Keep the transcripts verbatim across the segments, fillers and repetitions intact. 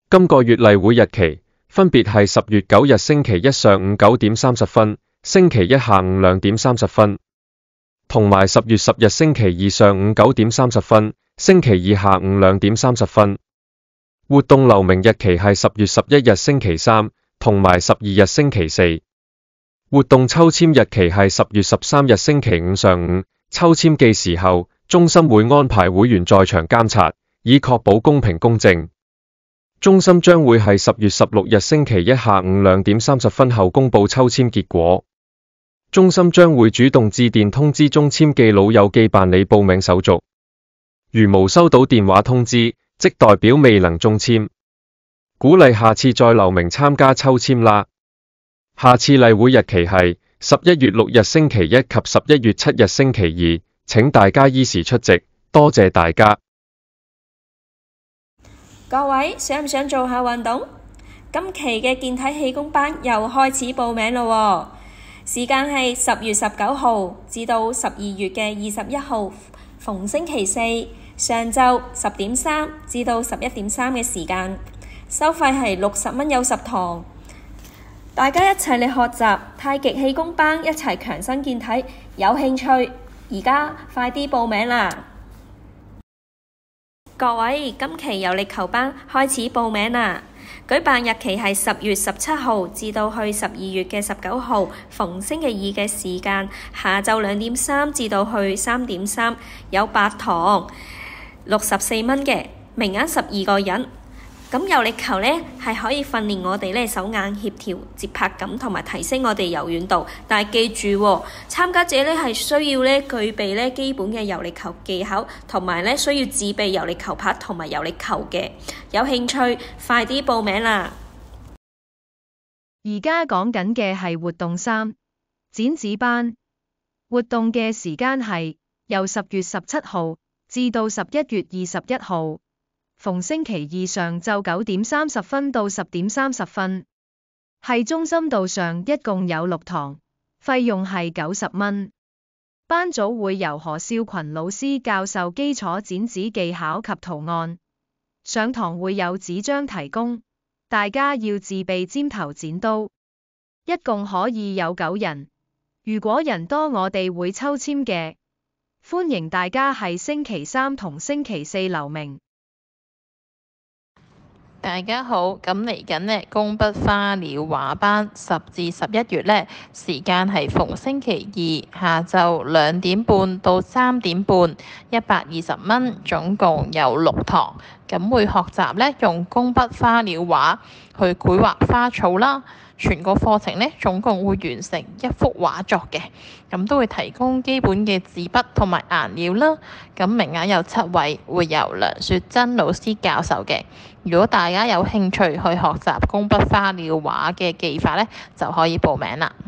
今個月例會日期分別係十月九日星期一上午九點三十分、星期一下午兩點三十分，同埋十月十日星期二上午九點三十分、星期二下午兩點三十分。活動留名日期係十月十一日星期三，同埋十二日星期四。活動抽籤日期係十月十三日星期五上午。抽籤計時後，中心會安排會員在場監察，以確保公平公正。中心將會係十月十六日星期一下午兩點三十分後公佈抽籤結果。中心將會主動致電通知中籤記老友記辦理報名手續。如無收到電話通知，即代表未能中籤。鼓勵下次再留名參加抽籤啦。下次例會日期係十一月六日星期一及十一月七日星期二，請大家依時出席，多謝大家。 各位想唔想做下運動？今期嘅健體氣功班又開始報名咯喎，時間係十月十九號至到十二月嘅二十一號，逢星期四上晝十點三至到十一點三嘅時間，收費係六十蚊有十堂。大家一齊嚟學習太極氣功班，一齊強身健體。有興趣而家快啲報名啦！各位，今期有力球班開始報名啦！舉辦日期係十月十七號至到去十二月嘅十九號，逢星期二嘅時間，下晝兩點三至到去三點三，有八堂，六十四蚊嘅，名額十二個人。咁有力球呢係可以訓練我哋呢手眼協調、節拍感同埋提升我哋柔軟度。但係記住喎，參加者呢係需要呢具備呢基本嘅柔力球技巧，同埋呢需要自備柔力球拍同埋柔力球嘅。有興趣快啲報名啦！ 而家講緊嘅係活動三剪紙班，活動嘅時間係由十月十七號至到十一月二十一號。逢星期二上晝九點三十分到十點三十分，係中心道上，一共有六堂，費用係九十蚊。班組會由何少群老師教授基礎剪紙技巧及圖案，上堂會有紙張提供，大家要自備尖頭剪刀，一共可以有九人。如果人多，我哋會抽籤嘅，歡迎大家係星期三同星期四留名。 大家好，咁嚟緊呢，工筆花鳥畫班十至十一月呢，時間係逢星期二下晝兩點半到三點半，一百二十蚊，總共有六堂。咁會學習呢，用工筆花鳥畫去繪畫花草啦。全個課程呢，總共會完成一幅畫作嘅，咁都會提供基本嘅紙筆同埋顏料啦。咁名額有七位，會由梁雪珍老師教授嘅。如果大家有興趣去學習工筆花鳥畫嘅技法呢，就可以報名啦。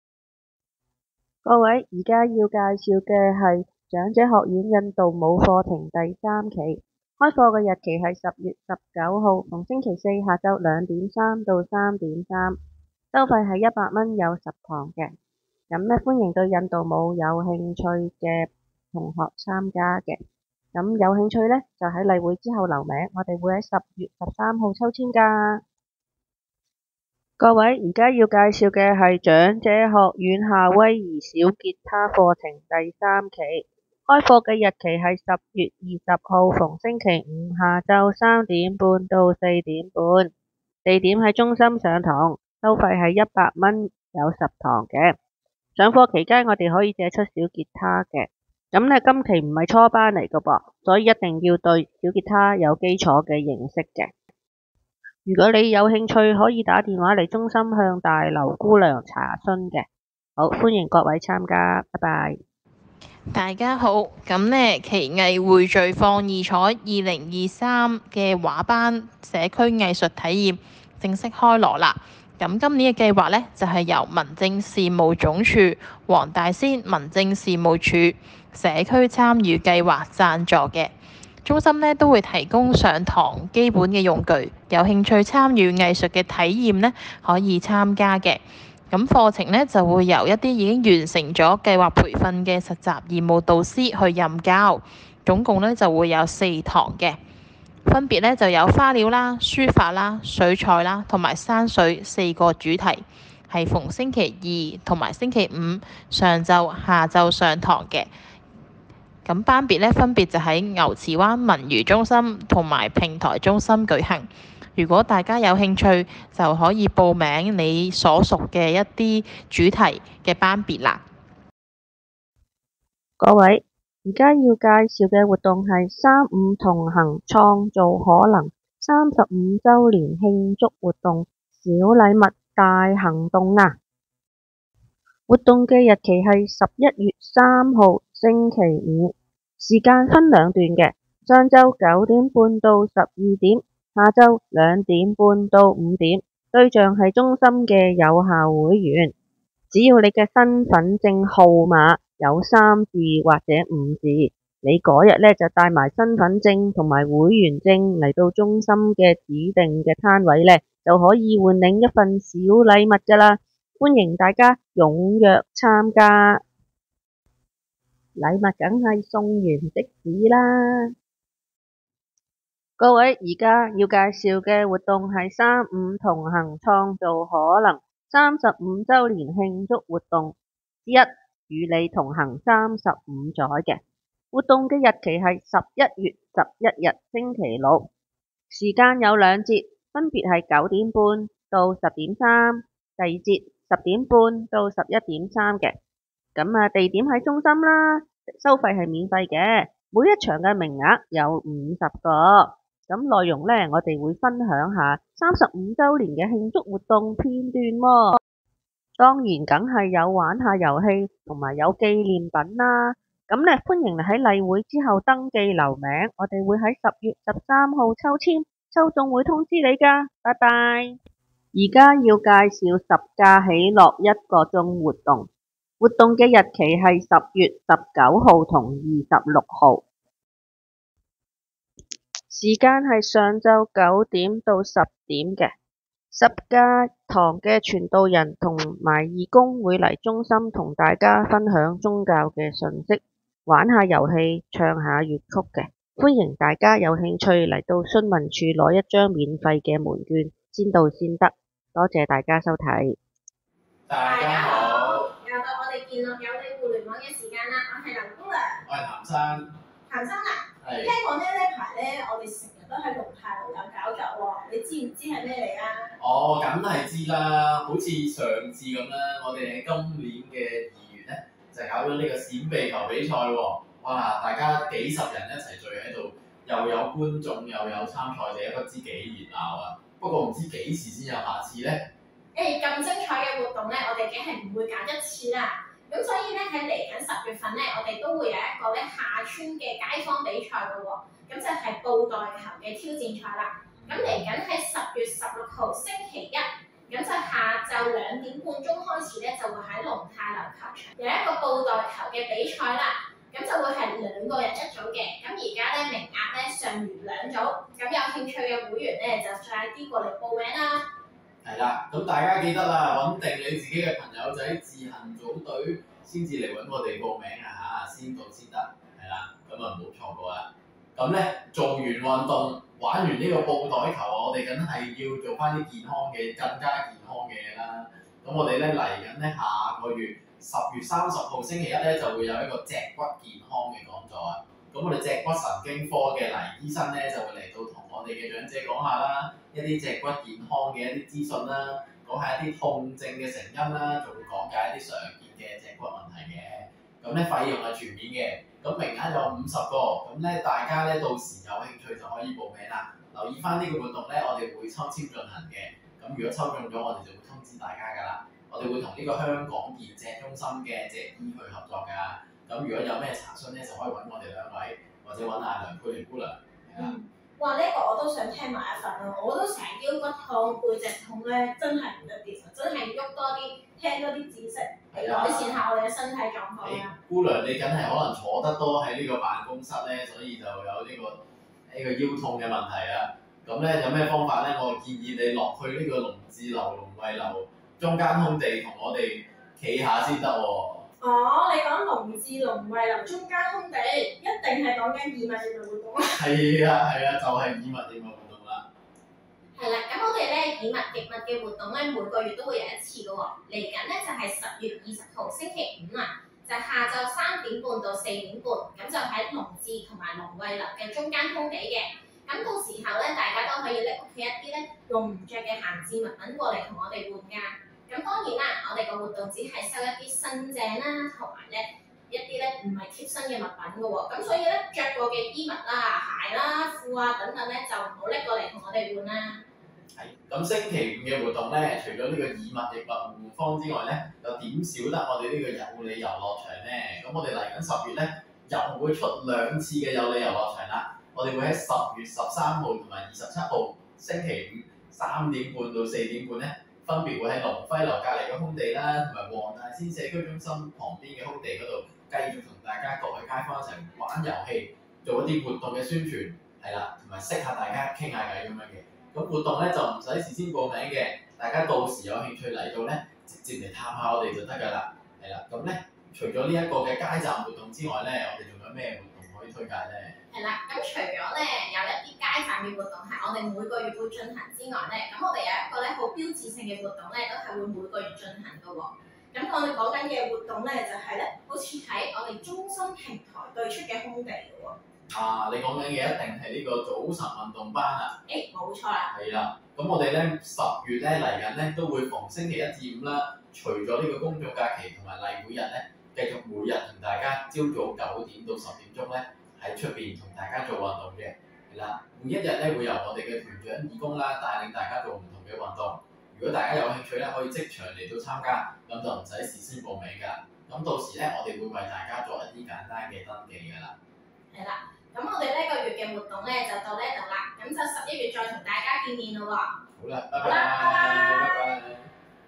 各位，而家要介紹嘅係長者學院印度舞課程第三期，開課嘅日期係十月十九號，逢星期四下晝兩點三到三點三。收費係一百蚊有十堂嘅，咁咧歡迎對印度舞有興趣嘅同學參加嘅，咁有興趣咧就喺例會之後留名，我哋會喺十月十三號抽籤噶。各位，而家要介紹嘅係長者學院夏威夷小吉他課程第三期，開課嘅日期係十月二十號，逢星期五下晝三點半到四點半，地點喺中心上堂。收費係一百蚊有十堂嘅。上課期間我哋可以借出小吉他嘅。咁咧今期唔係初班嚟㗎噃，所以一定要對小吉他有基礎嘅認識嘅。如果你有興趣，可以打電話嚟中心向大樓姑娘查詢嘅。好，歡迎各位參加，拜拜。 大家好，咁呢奇藝匯聚放異彩二零二三嘅畫班社區藝術體驗正式開鑼啦。咁今年嘅計劃呢，就係由民政事務總署、黃大仙民政事務處社區參與計劃贊助嘅。中心呢都會提供上堂基本嘅用具，有興趣參與藝術嘅體驗呢，可以參加嘅。咁課程呢，就會由一啲已經完成咗計劃培訓嘅實習義務導師去任教，總共呢就會有四堂嘅。 分別咧就有花鳥啦、書法啦、水彩啦同埋山水四個主題，係逢星期二同埋星期五上晝、下晝上堂嘅。咁班別咧分別就喺牛池灣文娛中心同埋平台中心舉行。如果大家有興趣，就可以報名你所屬嘅一啲主題嘅班別啦。 各位，而家要介紹嘅活動係三五同行創造可能三十五週年慶祝活動小禮物大行動啊！活動嘅日期係十一月三號星期五，時間分兩段嘅，上晝九點半到十二點，下晝兩點半到五點。對象係中心嘅有效會員，只要你嘅身份證號碼有三字或者五字，你嗰日呢就帶埋身份證同埋會員證嚟到中心嘅指定嘅攤位呢，就可以換領一份小禮物㗎啦。歡迎大家踴躍參加，禮物梗係送完即止啦。各位，而家要介紹嘅活動係三五同行創造可能三十五週年慶祝活動之一，與你同行三十五載嘅活動嘅日期係十一月十一日星期六，時間有兩節，分別係九點半到十點三，第二節十點半到十一點三嘅。咁啊，地點喺中心啦，收費係免費嘅，每一場嘅名額有五十個。咁內容呢，我哋會分享下三十五週年嘅慶祝活動片段喎。當然梗係有玩下遊戲同埋有紀念品啦。咁呢，歡迎你喺例會之後登記留名，我哋會喺十月十三號抽籤，抽中會通知你㗎。拜拜。而家要介紹十架喜樂一個鐘活動，活動嘅日期係十月十九號同二十六號。時間係上晝九點到十點嘅，十家堂嘅傳道人同埋義工會嚟中心同大家分享宗教嘅信息，玩下遊戲，唱下粵曲嘅。歡迎大家有興趣嚟到詢問處攞一張免費嘅門券，先到先得。多謝大家收睇。 大家好， 又到我哋健樂有理互聯網嘅時間啦，我係林姑娘， 我係譚生。 譚生啊， 係聽講咧呢排咧，我哋成日都喺龍泰路有搞作喎，你知唔知係咩嚟啊？ 哦，梗係知啦，好似上次咁啦，我哋喺今年嘅二月咧就搞咗呢個閃避球比賽喎。哇，大家幾十人一齊聚喺度，又有觀眾又有參賽者，不知幾熱鬧啊！不過唔知幾時先有下次咧？ 誒，咁精彩嘅活動咧，我哋梗係唔會搞一次啦。咁所以咧喺嚟緊十月份咧，我哋都會有一個咧下村嘅街坊比賽嘅喎，咁就係布袋球嘅挑戰賽啦。咁嚟緊喺十月十六號星期一，咁就下晝兩點半鐘開始咧，就會喺龍泰樓球場有一個布袋球嘅比賽啦。咁就會係兩個人一組嘅，咁而家咧名額咧尚餘兩組，咁有興趣嘅會員咧就快啲過嚟報名啦。 係啦，咁大家記得啦，揾定你自己嘅朋友仔自行組隊，先至嚟揾我哋報名啊嚇，先到先得，係啦，咁啊唔好錯過啦。咁咧做完運動，玩完呢個布袋球，我哋梗係要做翻啲健康嘅，更加健康嘅嘢啦。咁我哋咧嚟緊咧下個月十月三十號星期一咧就會有一個脊骨健康嘅講座啊。咁我哋脊骨神經科嘅黎醫生咧就會嚟到同我哋嘅長者講下啦，一啲脊骨健康嘅一啲資訊啦，講下一啲痛症嘅成因啦，仲會講解一啲常見嘅脊骨問題嘅。咁咧費用係全免嘅，咁名額有五十個，咁咧大家咧到時有興趣就可以報名啦。留意翻呢個活動咧，我哋會抽籤進行嘅。咁如果抽中咗，我哋就會通知大家㗎啦。我哋會同呢個香港健脊中心嘅脊醫去合作㗎。咁如果有咩查詢咧，就可以揾我哋兩位，或者揾阿梁佩玲姑娘。係啦。 哇！呢、這個我都想聽埋一份啊！我都成日腰骨痛、背脊痛咧，真係唔得掂啊！真係喐多啲，聽多啲知識，嚟改善下我哋嘅身體狀況啊！ 姑娘，你梗係可能坐得多喺呢個辦公室咧，所以就有呢、這個呢、這個腰痛嘅問題啊！咁咧有咩方法咧？我建議你落去呢個龍智樓、龍惠樓中間空地同我哋企下先得喎。 哦，你講龍至龍惠樓中間空地，一定係講緊義務役活動啦。 係啊係啊，就係義務役活動啦。 係啦，咁我哋咧義務役嘅活動咧，每個月都會有一次嘅喎。嚟緊咧就係十月二十號星期五啊，就係下晝三點半到四點半，咁就喺龍至同埋龍惠樓嘅中間空地嘅。咁到時候咧，大家都可以拎屋企一啲咧用唔着嘅閒置物品過嚟同我哋換㗎。咁當然啦，我哋個活動只係收一啲新淨啦，同埋咧一啲咧唔係貼身嘅物品嘅喎。咁所以咧着過嘅衣物啦、鞋啦、褲啊等等咧，就唔好拎過嚟同我哋換啦。 係，咁星期五嘅活動咧，除咗呢個義務役護方之外咧，又點少得我哋呢個有利遊樂場咧？咁我哋嚟緊十月咧，又會出兩次嘅有利遊樂場啦。我哋會喺十月十三號同埋二十七號星期五三點半到四點半咧，分別會喺龍輝樓隔離嘅空地啦，同埋黃大仙社區中心旁邊嘅空地嗰度，繼續同大家各位街坊一齊玩遊戲，做一啲活動嘅宣傳，係啦，同埋識下大家傾下偈咁樣嘅。咁活動咧就唔使事先報名嘅，大家到時有興趣嚟到咧，直接嚟探下我哋就得㗎啦。係啦，咁咧除咗呢一個嘅街站活動之外咧，我哋仲有咩活動可以推介咧？ 係啦，咁除咗咧有一啲街站嘅活動係我哋每個月會進行之外咧，咁我哋有一個咧好標誌性嘅活動咧，都係會每個月進行嘅喎。咁我哋講緊嘅活動咧，就係咧，好似喺我哋中心平台對出嘅空地嘅喎。 啊，你講緊嘅一定係呢個早晨運動班啊！ 誒，冇錯啦。 係啦，咁我哋咧十月咧嚟緊咧都會逢星期一至五啦，除咗呢個公眾假期同埋例會日咧，繼續每日同大家朝早九點到十點鐘咧喺出邊同大家做運動嘅。係啦，每一日咧會由我哋嘅團長義工啦帶領大家做唔同嘅運動。如果大家有興趣咧，可以即場嚟到參加，咁就唔使事先報名㗎。咁到時咧，我哋會為大家做一啲簡單嘅登記㗎啦。 係啦，咁我哋呢個月嘅活動咧就到呢度啦，咁就十一月再同大家見面咯喎。 好啦，拜拜。 好啦，拜拜。 拜拜。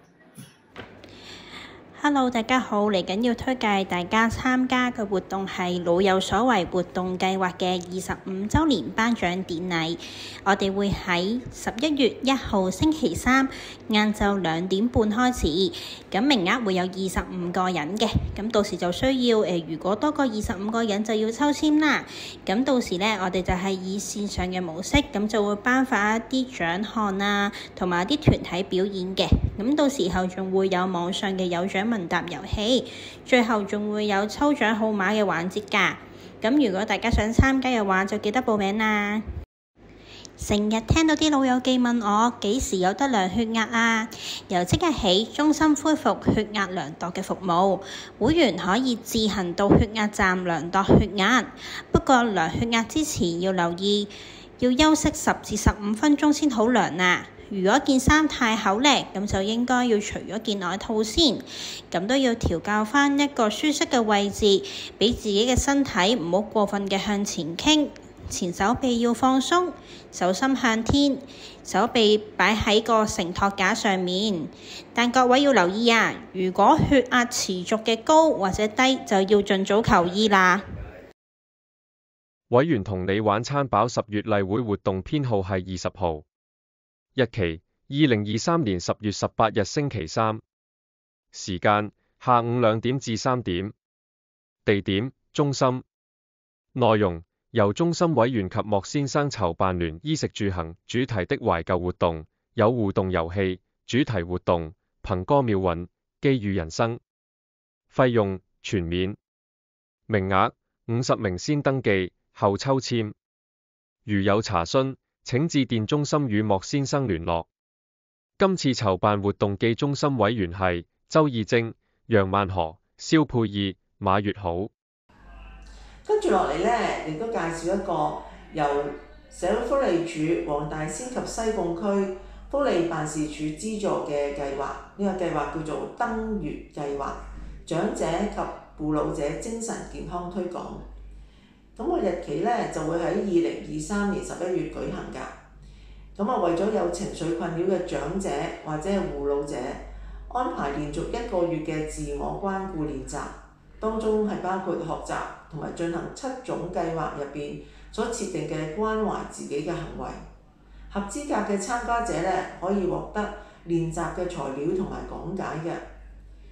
Hello，大家好，嚟緊要推介大家參加嘅活動係老有所為活動計劃嘅二十五週年頒獎典禮。我哋會喺十一月一號星期三晏晝兩點半開始，咁名額會有二十五個人嘅，咁到時就需要誒、呃，如果多過二十五個人就要抽籤啦。咁到時呢，我哋就係以線上嘅模式，咁就會頒發一啲獎項啊，同埋一啲團體表演嘅。咁到時候仲會有網上嘅有獎問答遊戲，最後仲會有抽獎號碼嘅環節㗎。咁如果大家想參加嘅話，就記得報名啦。成日聽到啲老友記問我幾時有得量血壓啊？由即日起，中心恢復血壓量度嘅服務，會員可以自行到血壓站量度血壓。不過量血壓之前要留意，要休息十至十五分鐘先好量啊。如果件衫太厚咧，咁就應該要除咗件外套先，咁都要調校返一個舒適嘅位置，俾自己嘅身體唔好過分嘅向前傾，前手臂要放鬆，手心向天，手臂擺喺個承托架上面。但各位要留意啊，如果血壓持續嘅高或者低，就要盡早求醫啦。 委員同你玩餐飽十月例會活動編號係二十號。日期二零二三年十月十八日星期三，時間下午兩點至三點，地點中心，內容由中心委員及莫先生籌辦聯衣食住行主題的懷舊活動，有互動遊戲、主題活動、憑歌妙韻、機遇人生，費用全免，名額五十名先登記後抽籤，如有查詢請致電中心與莫先生聯絡。今次籌辦活動暨中心委員係周義貞、楊萬河、蕭佩義、馬月好。 跟住落嚟呢，亦都介紹一個由社會福利署黃大仙及西貢區福利辦事處資助嘅計劃。呢、這個計劃叫做登月計劃，長者及護老者精神健康推廣。咁個日期咧就會喺二零二三年十一月舉行㗎。咁啊，為咗有情緒困擾嘅長者或者係護老者，安排連續一個月嘅自我關顧練習，當中係包括學習同埋進行七種計劃入邊所設定嘅關懷自己嘅行為。合資格嘅參加者咧可以獲得練習嘅材料同埋講解嘅。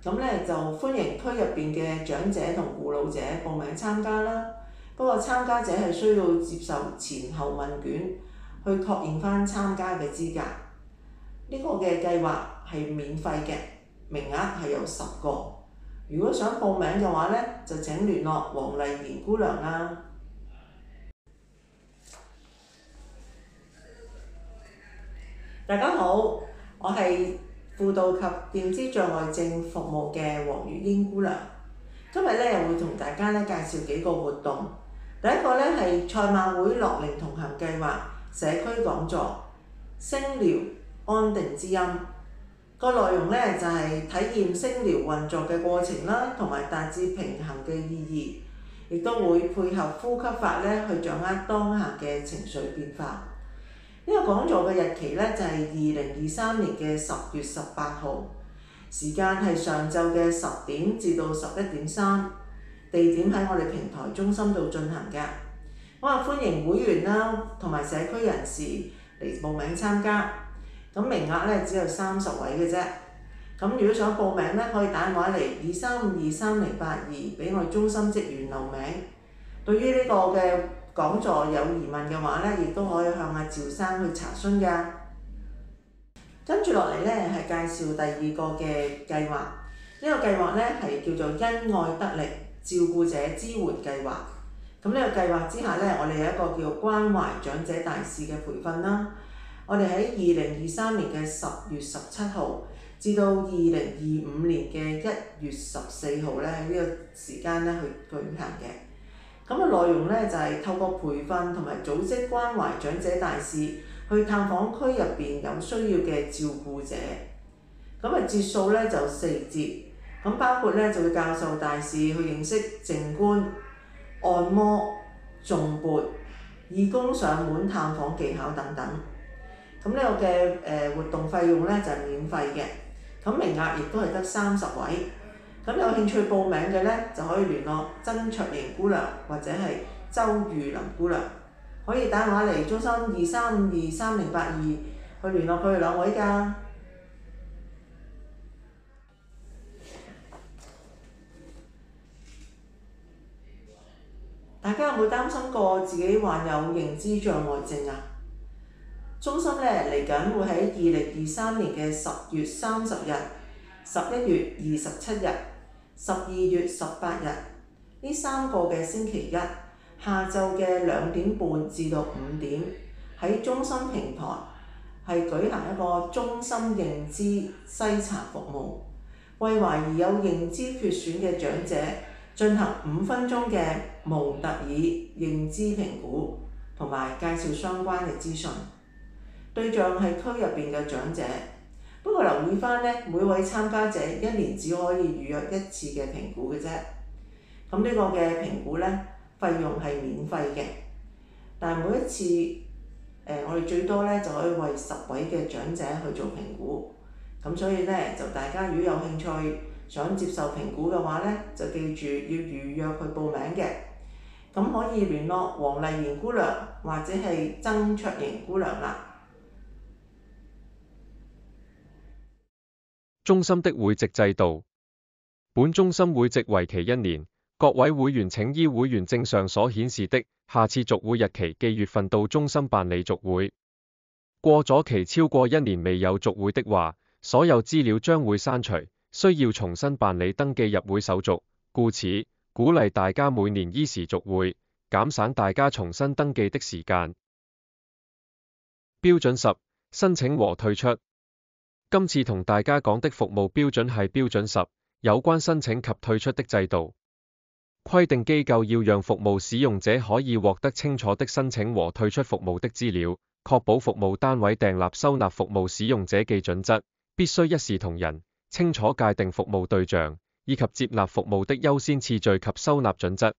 咁咧就歡迎區入邊嘅長者同護老者報名參加啦。不過參加者係需要接受前後問卷，去確認翻參加嘅資格。呢個嘅計劃係免費嘅，名額係有十個。如果想報名嘅話咧，就請聯絡黃麗賢姑娘啦。大家好，我係輔導及認知障礙症服務嘅黃月英姑娘。今日咧又會同大家咧介紹幾個活動。第一個咧係賽馬會樂齡同行計劃社區講座，聲療安定之音。個內容咧就係、是、體驗聲療運作嘅過程啦，同埋達至平衡嘅意義，亦都會配合呼吸法咧去掌握當下嘅情緒變化。呢、這個講座嘅日期咧就係二零二三年嘅十月十八號，時間係上晝嘅十點至到十一點三，地點喺我哋平台中心度進行嘅。我話歡迎會員啦，同埋社區人士嚟報名參加。咁名額咧只有三十位嘅啫。咁如果想報名咧，可以打電話嚟二三五二三零八二，俾我哋中心職員留名。對於呢個嘅講座有疑問嘅話咧，亦都可以向阿趙生去查詢㗎。跟住落嚟咧係介紹第二個嘅計劃。呢、這個計劃咧係叫做因愛得力照顧者支援計劃。咁呢個計劃之下咧，我哋有一個叫關懷長者大使嘅培訓啦。我哋喺二零二三年嘅十月十七號至到二零二五年嘅一月十四號咧，喺呢個時間咧去舉行嘅。咁嘅內容咧就係、是、透過培訓同埋組織關懷長者大使去探訪區入邊有需要嘅照顧者。咁啊節數咧就四節，咁包括咧就會教授大使去認識靜觀、按摩、頌缽、義工上門探訪技巧等等。咁呢個嘅誒活動費用咧就係免費嘅，咁名額亦都係得三十位。咁有興趣報名嘅咧就可以聯絡曾卓瑩姑娘或者係周玉林姑娘，可以打電話嚟中心二三五二三零八二去聯絡佢哋兩位㗎。大家有冇擔心過自己患有認知障礙症啊？中心咧嚟緊會喺二零二三年嘅十月三十日、十一月二十七日、十二月十八日呢三個嘅星期一下晝嘅兩點半至到五點，喺中心平台係舉行一個中心認知篩查服務，為懷疑有認知缺損嘅長者進行五分鐘嘅蒙特爾認知評估，同埋介紹相關嘅資訊。對象係區入邊嘅長者，不過留意翻咧，每位參加者一年只可以預約一次嘅評估嘅啫。咁呢個嘅評估咧，費用係免費嘅，但係每一次誒、呃、我哋最多咧就可以為十位嘅長者去做評估。咁所以咧就大家如果有興趣想接受評估嘅話咧，就記住要預約去報名嘅。咁可以聯絡黃麗賢姑娘或者係曾卓瑩姑娘啦。 中心的會籍制度，本中心會籍為期一年，各位會員請依會員證上所顯示的下次續會日期記月份到中心辦理續會。過咗期超過一年未有續會的話，所有資料將會刪除，需要重新辦理登記入會手續，故此鼓勵大家每年依時續會，減省大家重新登記的時間。標準十，申請和退出。今次同大家講的服務標準係標準十，有關申請及退出的制度。規定機構要讓服務使用者可以獲得清楚的申請和退出服務的資料，確保服務單位訂立收納服務使用者記準則，必須一視同仁，清楚界定服務對象，以及接納服務的優先次序及收納準則。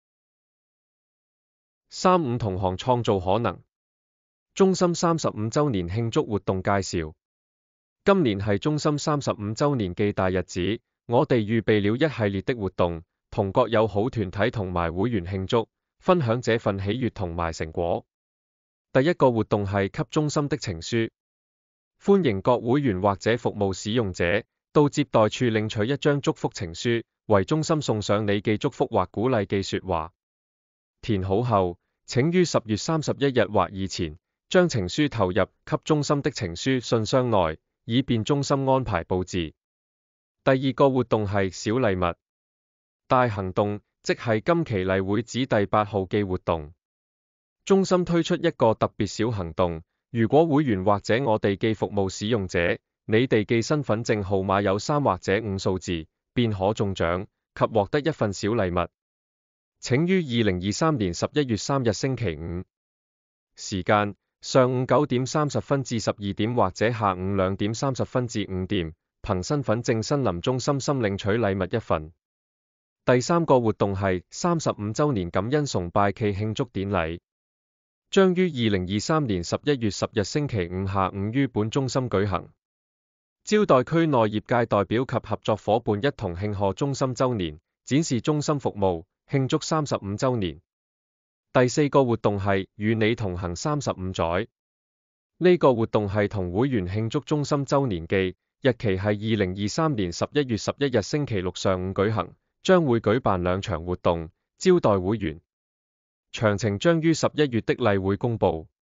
三五同行創造可能。中心三十五週年慶祝活動介紹。今年係中心三十五週年暨大日子，我哋預備了一系列的活動，同各友好團體同埋會員慶祝，分享這份喜悅同埋成果。第一個活動係給中心的情書，歡迎各會員或者服務使用者到接待處領取一張祝福情書，為中心送上你寄祝福或鼓勵寄說話。填好後，請於十月三十一日或以前，將情書投入給中心的情書信箱內，以便中心安排佈置。第二個活動係小禮物大行動，即係今期例會指第八號寄活動。中心推出一個特別小行動，如果會員或者我哋寄服務使用者，你哋寄身份證號碼有三或者五數字，便可中獎及獲得一份小禮物。請於二零二三年十一月三日星期五，時間上午九點三十分至十二點或者下午兩點三十分至五點，憑身份證身臨中心心領取禮物一份。第三個活動係三十五週年感恩崇拜暨慶祝典禮，將於二零二三年十一月十日星期五下午於本中心舉行，招待區內業界代表及合作夥伴一同慶賀中心週年，展示中心服務，慶祝三十五週年。第四個活動係與你同行三十五載，呢個活動係同會員慶祝中心週年記，日期係二零二三年十一月十一日星期六上午舉行，將會舉辦兩場活動，招待會員，詳情將於十一月的例會公佈。